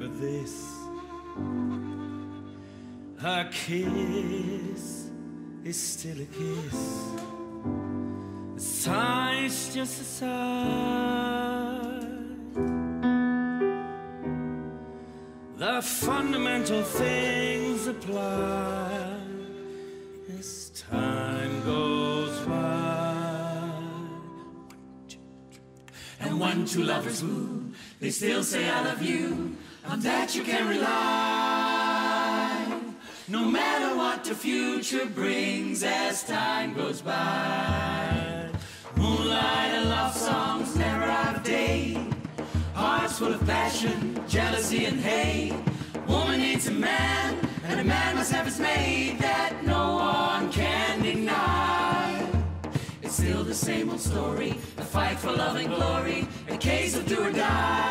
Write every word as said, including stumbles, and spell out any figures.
remember this. A kiss is still a kiss. A sigh is just a sigh. The fundamental things apply as time goes by. And when two lovers woo, they still say I love you. On that you can rely. No matter what the future brings as time goes by. Moonlight and love songs never out of date. Hearts full of passion, jealousy and hate. Woman needs a man, and a man must have his mate that no one can deny. It's still the same old story, a fight for love and glory, a case of do or die.